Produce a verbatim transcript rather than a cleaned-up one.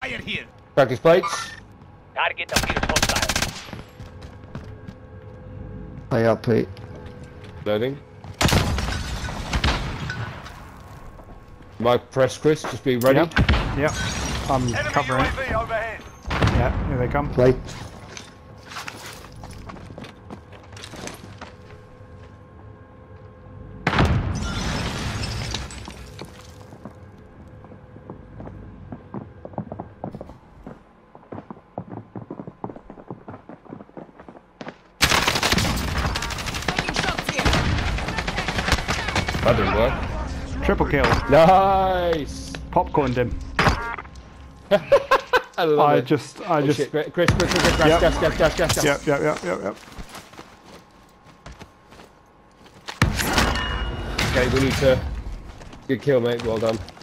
Fire here. Practice plates. Target appears hostile. Play out, Pete. Loading. Mike, press Chris, just be ready. Yep. Yep. I'm Enemy covering U A it. V overhead. Yeah, here they come. Play. That didn't work. Triple kill. Nice! Popcorned him. I love I it. just, I Oh, just. shit. Chris, Chris, Chris, Chris, gas, Yep. gas, gas, gas, gas, gas. Yep, yep, yep, yep, yep. Okay, we need to... Good kill, mate. Well done.